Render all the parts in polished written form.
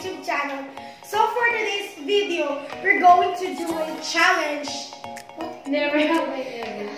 YouTube channel. So for today's video, we're going to do a challenge. Never have I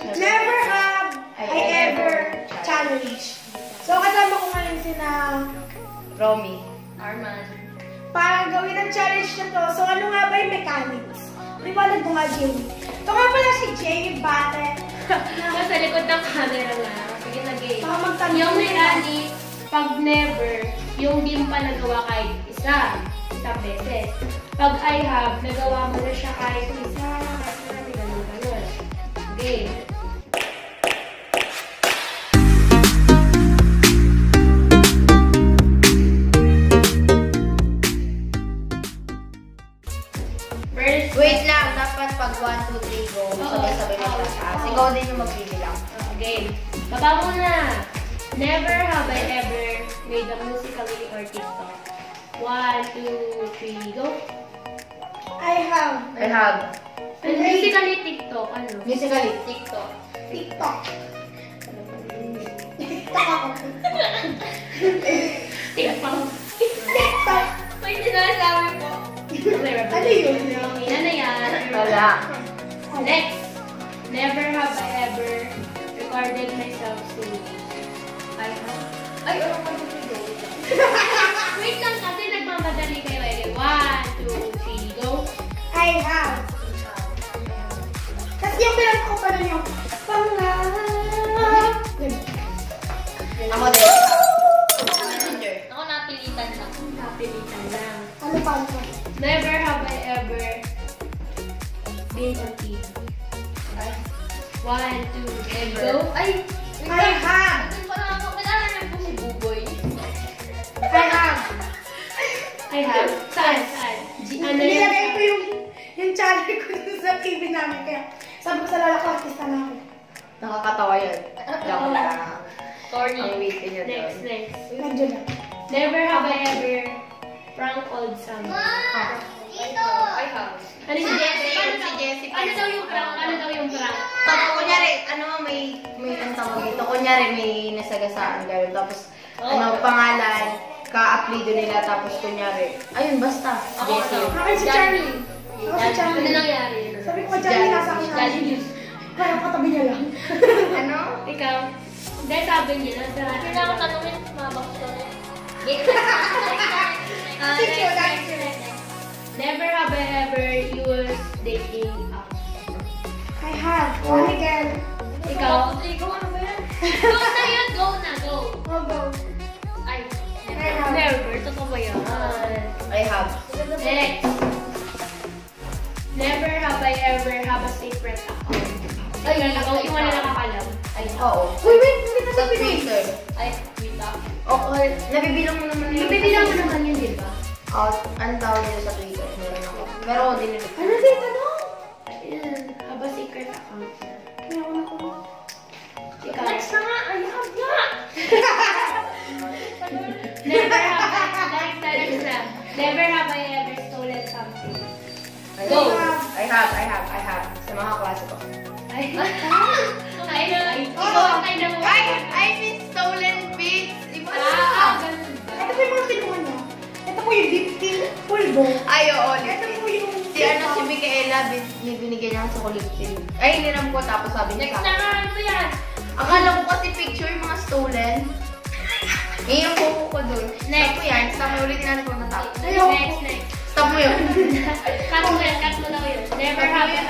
ever challenge. So kasama ko ngayon sina Romee, Armand. Para gawin ang challenge na to. So ano nga ba yung mechanics? Liwanag mo nga, Jaime. Ito nga pala si Jaime Bate. Nasa likod ng camera nga. Sige na game. Yung mechanics, pag never, yung di mo pa nagawa kahit isang beses. Pag I have, nagawa mo na siya kahit isa, kahit ganun. Okay. Wait lang, dapat pag 1, 2, 3 go, sabay-sabay mo siya. Ikaw din yung magbibilang. Okay. Baba muna. Never have I ever made a musically or TikTok. 1, 2, 3, go. I have. Musically TikTok, ano? Musically, TikTok. TikTok. May sinasabi po. Ano yun? Ano yan? Wala. Next. Never have I ever recorded myself singing. I have. Ay, ano pa dito? Wait lang kasi nagmamadali kayo. 1, 2, 3, go. I have. Tapos yung bilang ko pa rin yung pangarap. Ako din. Ako napilitan lang. Ano pa ito? Never have I ever been on TV. 1, 2, 3, go. Ay! I have. I have? Saan? Ano yun? Nilagay ko yung channel ko dun sa TV namin. Kaya sabi ko sa lola ko, artista na ako. Nakakatawa yun. Joke lang. Corny. Ang waitin yun. Next. Nandiyo na. Never have I ever prank called someone. I have. Ano si Jessie? Si Jessie. Ano daw yung prank? Pag kunyari, may ang tawag dito. Kunyari, may nasagasaan gano'n. Tapos, pangalan, ka-applido nila. Tapos, kunyari, ayun, basta. Jessie. Akin si Charlie. Ano nangyari? Sabi ko, Charlie, nasa akin namin. Parang katabi niya lang. Ano? Ikaw? Hindi, sabi niya. Kailangan tanungin, mabak ko na. Never have I ever used dating app. I have. One again. Ikaw? Go, ano ba yan? Go na. Oh, go. Ay, I have. never. Totoo ba yan? I have. Next. Never have I ever have a secret account. Ay, yung wala nakakalam. Oo. Wait, hindi Sa Twitter. Ay, wait lang. Okay. Nabibilang mo naman yun. Nabibilang mo naman yun, di ba? Ang tawag nila sa Twitter. Meron ako. Pero din nila. Ano dito, no? Ayun, have a secret account na. Meron ako. Ikaw. Next na nga, I have nga! Never have I ever stolen something. Go! I have. Sa mga klase ko. I've been stolen bits. Iba na. Ito po yung mga kinuha niya. Ito po yung lipstick, pulbo. Ay, oo. Ito po yung... Si 𝑏𝒂𝒃, binigyan niya sa kuliptin. Ay, hiniram ko. Tapos sabi niya Next na nga, ano ba yan? Akala ko kasi picture yung mga stolen. Eh, yung buko ko dun. Stop mo yan. Stop mo ulit natin kung natapos. Next. Stop mo yun. Cut mo daw yun. Never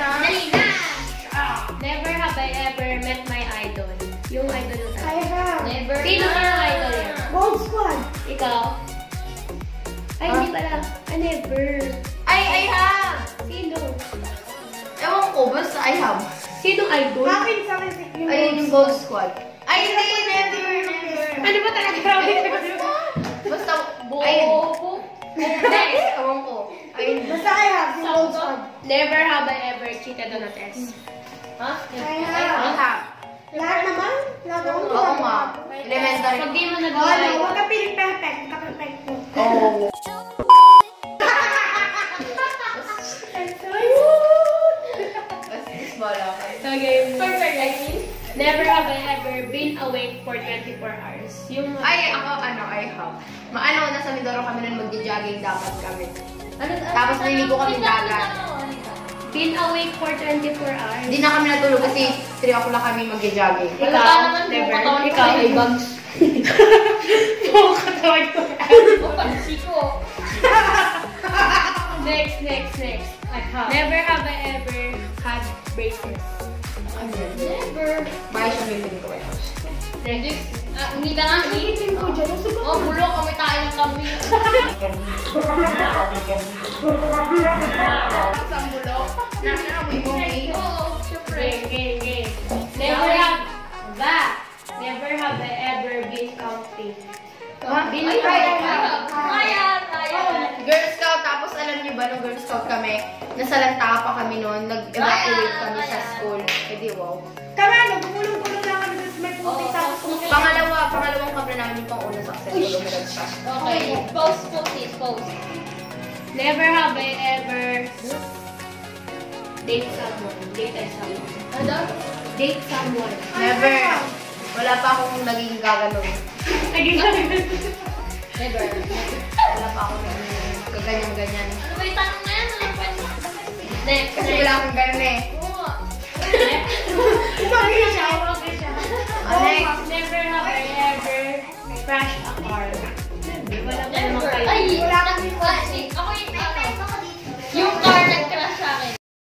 have I ever met my idol. Yung idol na tayo. I have. Never. Sino ka yung idol yun? Gold Squad. Ikaw? Ay, hindi pala. Never. Ay, I have. Sino? Ewan ko, basta I have. Sino idol? Akin sa akin yung Ayun yung Gold Squad. Ay, hindi, never. Ano ba talaga? Basta, Bobo. Next, ewan ko. Ayun. Basta I have yung Gold Squad. Never have I ever cheated on a test. Ha? I I have. have. Lahat naman? Lahat naman? Oo nga. Elementary. Pag di mo Oh, nagawa no. yun. Huwag ka piling perfect. Ka-perfect mo. Oo. Ayun! Basta, bala ka. Okay. Perfect, I mean. Never have I ever been awake for 24 hours. Yung Ay, ako, I have. Nasa Mindoro kami nun magja-jogging dapat kami. Tapos niligo kami dagat. Been awake for 24 hours. Hindi na kami natulog kasi 3 o'clock kami magja-jogging. Ikaw, never. Ikaw, ay bags. Oo, katawan ko. Siko. Next. I have. Never have I ever had braces. Never. Bye siya may ko. Next. Hindi ka nga. Nagitin ko dyan. Oh, bulok. Kami tayo ng kami. Sa bulok. Nanamoy mo eh. Oo, syempre. Game. Never have I ever been camping. Ayan. Girl Scout, tapos alam niyo ba, nung Girl Scout kami, nasa lanta pa kami noon, nag-evacuate kami sa school. Pwede, wow. Kami gumulong-gulong lang kami sa may putik tapos Pangalawang kapla namin yung pang-una successful umilag. Okay. Post. Never have I ever date someone. Ano? Date someone. Never. Wala pa akong naging gaganon. Never. Wala pa akong naging kaganyan-ganyan. Ano ba yung tanong na yan? Ano pwede? Next. Kasi wala akong ganon eh. Oo. Umagay siya. Next. Never have I ever crashed a car. Wala pa naman Never. kayo. Ay, Wala kami ako yung yung car nag-crash sa akin.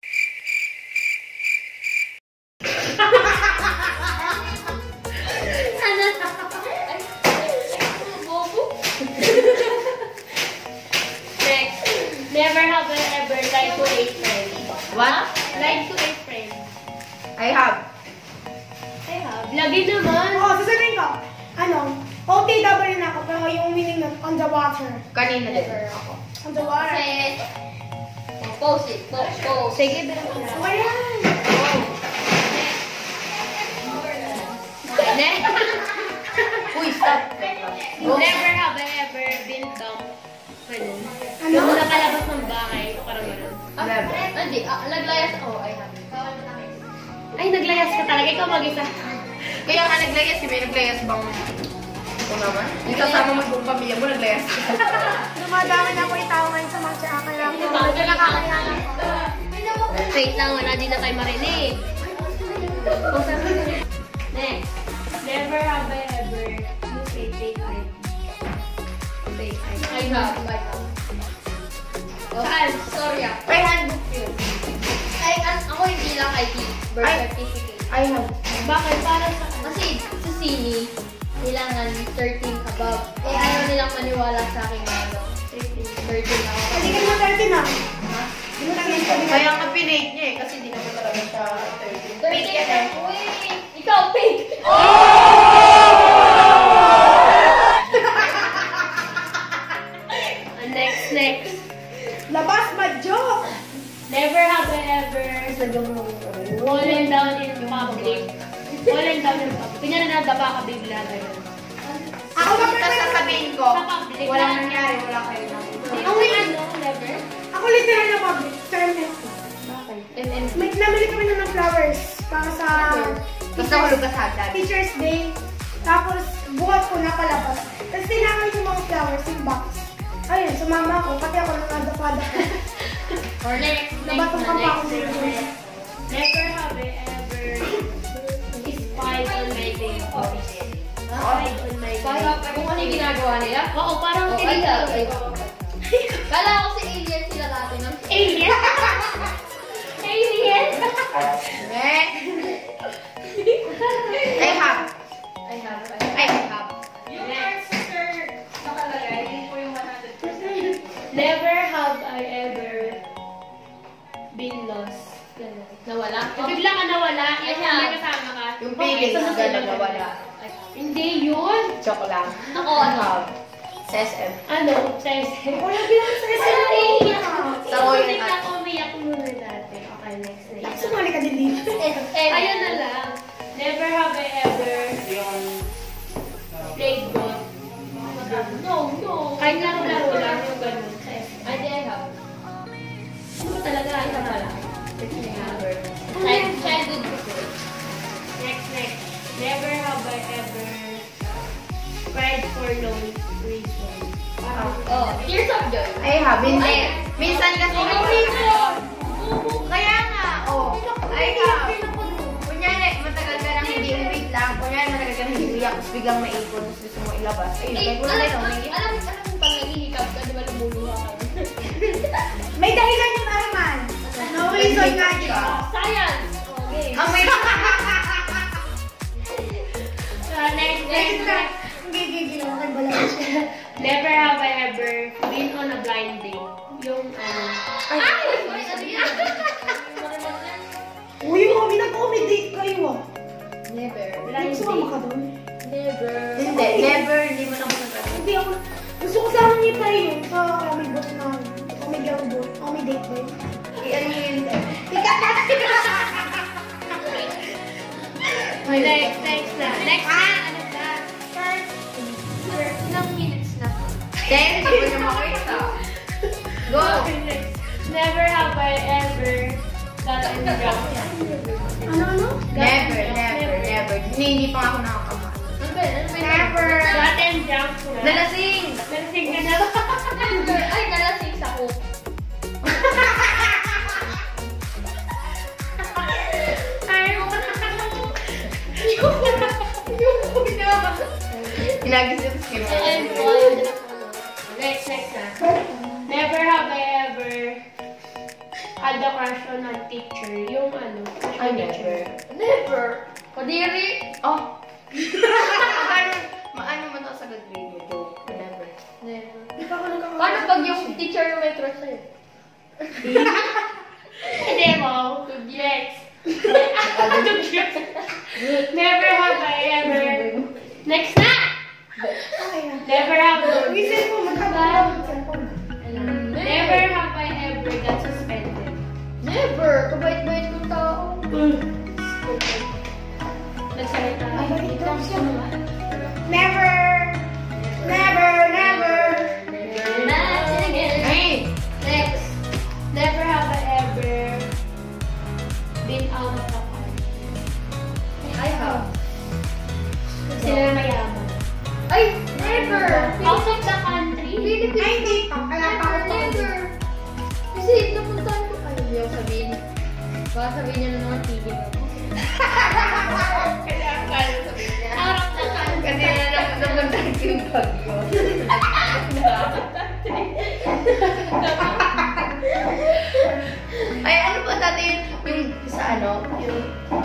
Next. Never have I ever lied to a friend. What? Lied to a friend. I have. I have. Lagi naman. Oo, sasabihin ko. OTW na ako, pero yung meaning nun, on the water. Kanina din. Never. Ako. On the water. Kasi, post it. Post. Sige, bilang ko na. O, ayan. Next. Uy, stop. Never have I ever been dumped. Ano? Yung nakalabas ng bahay, parang gano'n. Never. Hindi, naglayas ako. I have. Ay, naglayas ka talaga. Ikaw mag-isa. Kaya nga naglayas, may naglayas bang ito naman? Yung kasama mo buong pamilya mo, naglayas. Dumadami na po yung tao ngayon sa mga tsaka lang. Hindi nakakayanan. Wait lang, wala din na tayo marinig. Next. Never have I ever used a fake ID. Fake ID. I have. Saan? Sorry ah. May handbook yun. Ako hindi lang ID. Birth certificate. I have. Bakit? Para sa... Kasi sa sini, kailangan 13 above. Eh, ayaw nilang maniwala sa akin na 13 ako. Hindi ka naman 30 na. Ha? Hindi mo naman 30 Kaya nga pinake niya eh, kasi hindi naman talaga siya 13. 13 ka eh. Uy! Ikaw, pink! Next. Labas, joke. Never have I ever fallen down in public. Fallen down in public. Kunyari nadapa ka bigla ganun. Ako ba Tapos sasabihin ko, Sa public. walang nangyari, wala kayo na. Ako never. Ako literal na public. Terminal. May namili kami ng flowers para sa Basta hulog ka sa hagdan. Teacher's Day. Tapos, buhat ko napalabas. Tapos tinakal yung mga flowers in box. Ayun, sumama ako. Pati ako nangadapad ako. Or next. Nabatong ka pa ako sa inyo. Never have I ever spied on my baby. Spied on my baby. Kung ano yung ginagawa nila? Oo, parang Oh, I have. Kala ko si alien sila dati ng Alien? Alien? I have. I have. Yung answer nakalagay, yun po yung 100%. Never have I ever been lost. Nawala? Bigla ka nawala, yung Ayan. may kasama ka. Yung feeling na gano'n nawala. Hindi yun. Joke lang. Ako, I ano? have. Sa SM. Ano? Sa SM. Wala bilang sa Iiyak. Sa oil Hindi at- ako umiyak muna dati. Okay, next. Sumali ka din dito. Ayun na lang. Never have I ever played golf. No. Kahit laro-laro lang yung ganun sa SM. I have. Ano talaga? Ito na lang. Childhood. Next. for no reason. Tears of joy. I have. Hindi. Minsan kasi kaya nga, I have. Kunyari, matagal ka nang hindi umiit lang. Kunyari, matagal ka nang hindi umiyak, tapos biglang maipon, tapos gusto mo ilabas. Ayun, kaya ko na umiyak. Alam mo pag nahihikap ka, di ba lumuluha ka? May dahilan yung Armand. No reason nga siya. Science! Okay. Next. Gigigil ako kay Balaw siya. Never have I ever been on a blind date. Yung Uy, kami nag-comedy kayo ah. Never. blind Sumama date. ka doon? Never. Hindi, never. Hindi mo na ako nagkakaroon. Hindi ako. Gusto ko sama niyo tayo sa comedy bot na comedy date ba yun? Ano yun? Tika na! Next na. Ano na? Ilang minutes na? Then, hindi ko niya makita. Go! Never have I ever gotten drunk. Ano? Never. Hindi pa ako nakakamahan. Ano ba? Never! Gotten drunk na. Nalasing! Nalasing ka na. Never. Ay, nalasing sa cook. Ginagisip sa kanya. Next na. Never have I ever had a crush on a teacher. Yung crush on teacher. Never. Kadiri. Oh! Ano mo to sa good grade mo? Joke. Never. Never. Di pa ako nagkakaroon. Paano pag yung teacher yung may crush sa'yo? Hindi mo. Next. Never have I ever. Next na! Never have I Uy, cellphone, magkakaroon ng cellphone. Never have I ever got suspended. Never. Kabait-bait kong tao. Nagsalita. Never! Ay! Next. Never have I ever been out of the car. I have. Sila na mayaman. Ay, never. Out of the country? Philippines. Ay, hindi pa. Wala pa ako. Never. Kasi napuntahan ko. Ay, hindi ako sabihin. Baka sabihin niya na naman tigil ako. Out of the country. Kasi napuntahan ko yung bagyo. Ay, ano ba dati yung sa yung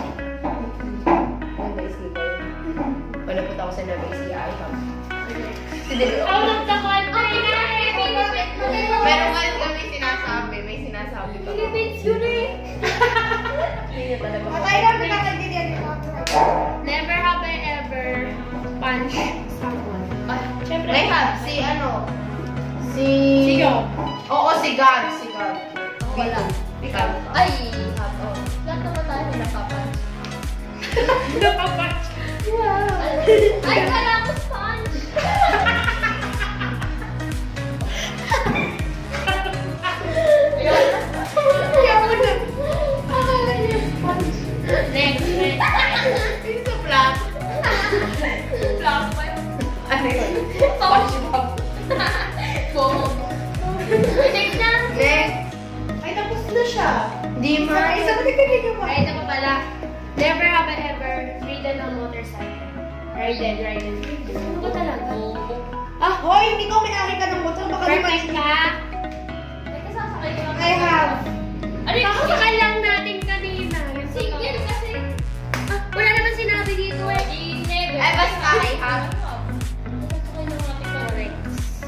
Nabaisi ba yun? Wala po ako sa Nabaisi, I have. Out of the country na Pero may sinasabi pa. Philippines yun eh. Hindi niya talaga. Patay na, pinakagigil ko. Never have I ever punched someone. Siyempre. I have, si Sigaw. Oo, si God. Wala. Ikaw. Ay, have. Oh. Lahat naman tayo may nakapunch. Nakapunch. Ay, kala ko sponge. Next. Yung sa flat. Flag pa yun. Ano yun? SpongeBob. Next na. Next. Ay, tapos na siya. Di ma. Isa na nagkagigil mo. Ay, ito pa pala. Never have I ever ridden a motorcycle. Ridden. Ano ba talaga? Hoy, hindi ko minari ka ng motor. Baka Perfect ka. May kasasakay ko lang. I have. Ano yung kakasakay lang natin kanina? Yung Single kasi. wala naman sinabi dito eh. Never. Ay, basta I have. Kasasakay ng ating Correct.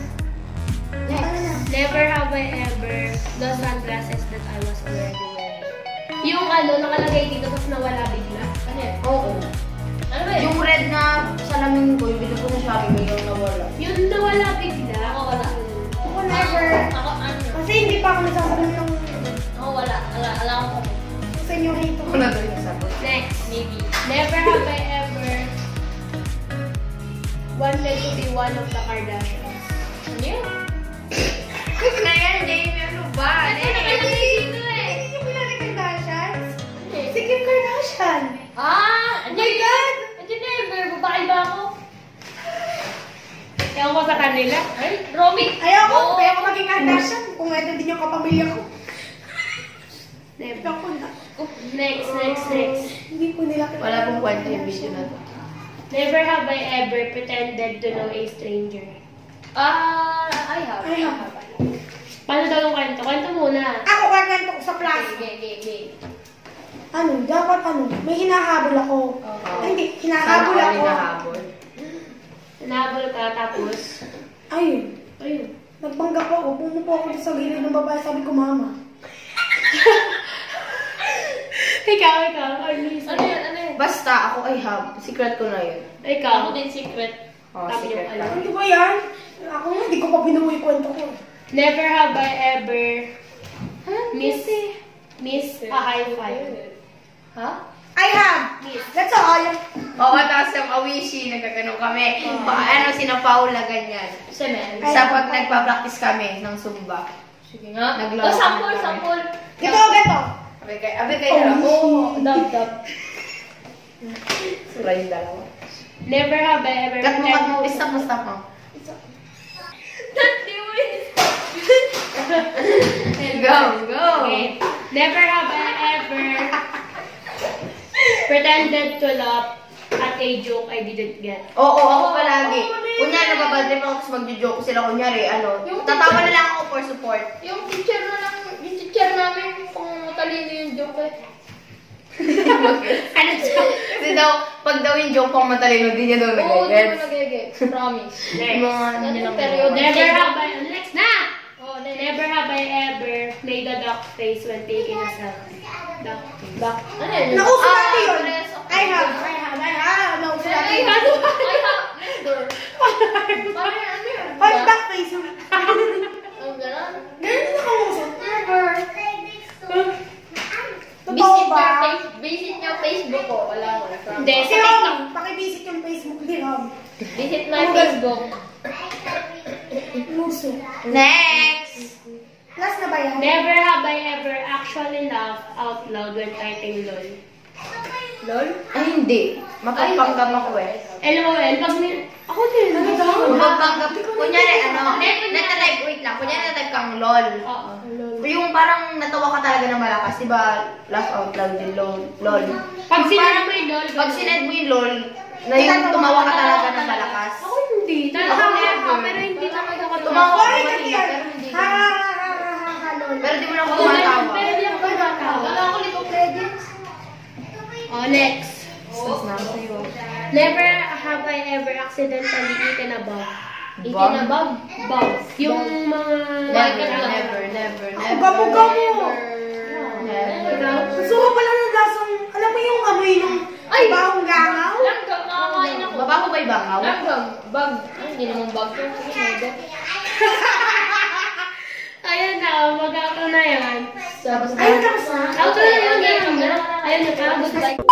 Next. Never have I ever lost sunglasses that I was already wearing. Yung nakalagay dito tapos nawala bigla. Ano yun? Oo. Ano ba yun? Yung red na salamin ko, yung bigla ko na Shopee, biglang nawala. Yun nawala bigla. Ako wala. Ako never. Ako ano? Kasi hindi pa ako nagsasabi ng Ako wala. Ala ko kami. senyorito. Ako na doon yung sagot. Next, maybe. Never have I ever wanted to be one of the Kardashians. Ano yun? Kasi na yan, Jaime, ano ba? Hindi niyo kilala kay Kardashian? Si Kim Kardashian. Ah! Oh my God! Hindi never. Babae ba ako? sa kanila. Ay, Romee. Ayoko maging Kardashian kung ito din yung kapamilya ko. Never. Ako na. Next. Hindi ko nila kilala. Wala pong kwento yung video na to. Never have I ever pretended to know a stranger. I have. Paano daw yung kwento? Kwento muna. Ako kwento ko sa plaza. Game. Dapat may hinahabol ako. Ay, hindi, hinahabol Sana ako. Hinahabol ka, tapos? Ayun. Nagpanggap ako, pumupo ako sa gilid ng babae, sabi ko, mama. Ikaw, Arlisa. Ano yan? Basta ako I have. Secret ko na yun. Ikaw. Ako din secret. Tapos yung Secret alam. Hindi ba yan? Ako nga, hindi ko pa binuwi kwento ko. Never have I ever miss a high five. Ha? I have. That's all. Oo, tapos yung awishi, nagkaganon kami. Sinapaula, ganyan. Semen. Sa pag nagpa-practice kami ng Zumba. Sige nga. Naglaro Sample. Ganto. Abi kayo na. Oo, dab. Sura yung dalawa. Never have I ever Cut mo. Stop mo. Go. Okay. Never have I ever pretended to laugh at a joke I didn't get. Oo, ako palagi. Kunyari, nababadrip ako tapos mag-joke sila. Kunyari, tatawa na lang ako for support. Yung teacher namin, kung matalino yung joke eh. Ano siya? Kasi daw, pag daw yung joke pang matalino, di niya daw Oo, di ko nag-gets. nag-gets. Promise. Next. Ano yung period? Never have I... Next na! Oh, next. Never have I ever made a duck face when taking a selfie. Duck face. Ano yun? Nauso natin yun. Press of- I have. Nauso natin I yun. have. Never. Parang ano yun? Ay, back face. Ang gano'n? Ganun na kauso. Never. Totoo Visit ba? your Facebook ko. Wala mo. Hindi, Si sa TikTok. Rom, pakivisit yung Facebook ni Rom. Visit my Facebook. Luso. Next! Last na ba yan? Never have I ever actually laughed out loud when typing LOL. LOL? Ay, hindi. Mapagpanggap ako eh. LOL, pag ako din. Ano daw? Mapagpanggap. Kunyari, natatype, wait lang. Kunyari, natatype kang LOL. Oo. Yung parang natawa ka talaga na malakas, diba? Laugh out loud din, LOL. Pag sinend mo yung LOL. Pag sinend mo yung LOL, na yung tumawa ka talaga na malakas. Ako hindi. Talaga ako, pero hindi talaga ako Tumawa tumawa. ka Sorry, mahina, Katia. pero hindi. Ha. Pero di mo na ako Oo, tumatawa. pero hindi ako tumatawa. Wala ako League of Legends. Oh, next. Stress na ako sa'yo. Never have I ever accidentally eaten a bug. Bug? Bug. Yung mga... Never. Uga-uga mo. Never. Gusto ko pala ng lasang, alam mo yung amoy nung bahong gangaw? Langgam, nakakain ako. Baba ko ba yung bangaw? Langgam. Bag. Ay, hindi naman bag to. Sige, mega. Ayan na, mag-auto na yan. Tapos Ayun, tapos na. Auto na yan. Ayan na, goodbye.